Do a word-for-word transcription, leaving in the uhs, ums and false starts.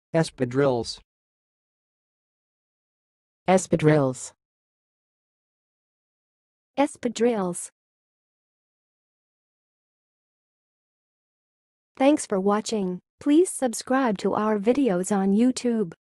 espadrilles, espadrilles, espadrilles. Thanks for watching. Please subscribe to our videos on YouTube.